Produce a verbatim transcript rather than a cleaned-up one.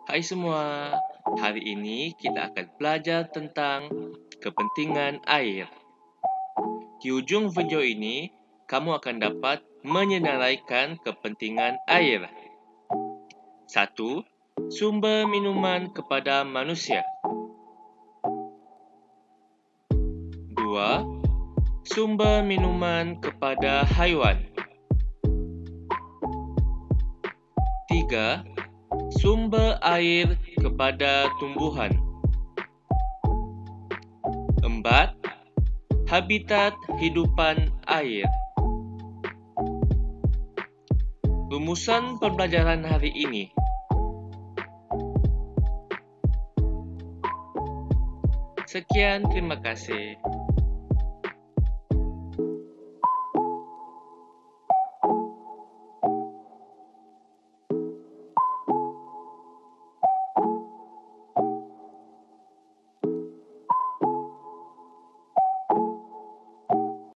Hai semua, hari ini kita akan belajar tentang kepentingan air. Di ujung video ini, kamu akan dapat menyenaraikan kepentingan air. Satu, sumber minuman kepada manusia. Dua, sumber minuman kepada haiwan. Tiga, sumber air kepada tumbuhan. Empat, habitat hidupan air. Rumusan pembelajaran hari ini. Sekian, terima kasih.